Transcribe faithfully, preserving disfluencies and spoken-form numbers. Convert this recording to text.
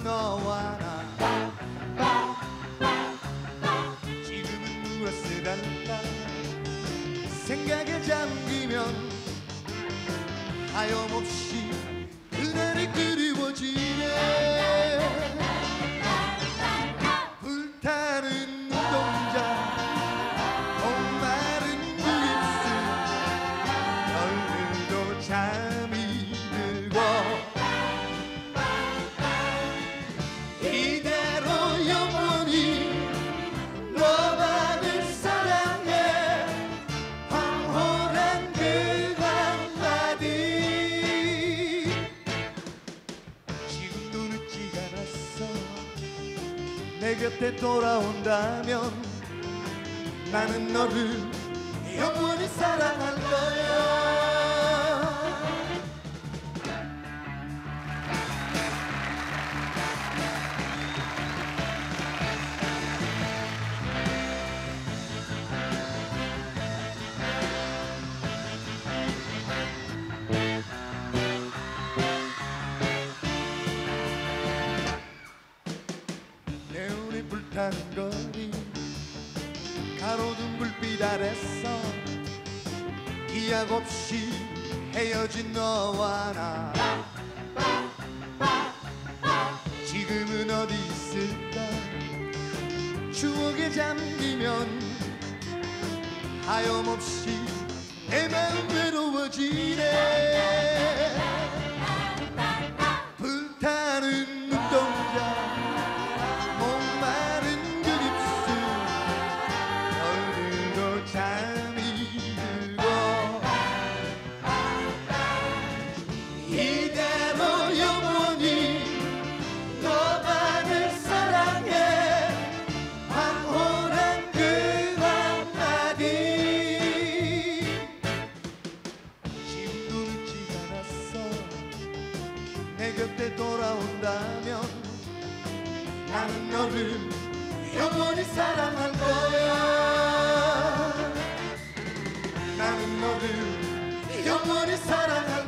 너와 나 지금은 무엇을 할까 생각에 잠기면 하염없이 그날이 그리워지네. 불타는 눈동자 목마른 그 입술 얼굴도 잠이 들고 이대로 영원히 너만을 사랑해. 황홀한 그 한마디 지금도 늦지가 않았어. 내 곁에 돌아온다면 나는 너를 영원히 사랑할 거야. 내 눈이 불타는 거리 가로등 불빛 아래서 기약 없이 헤어진 너와 나 지금은 어디 있을까. 추억에 잠기면 하염없이 내 마음 외로워지네. 불타는 눈동자 목마른 그 입술 얼굴도 잠이 들고 이대로 영원히 너만을 사랑해. 황홀한 그 한마디 지금도 늦지 않았어. 내 곁에 돌아온다면 나는 너를 영원히 사랑할 거야. 나는 너를 영원히 사랑할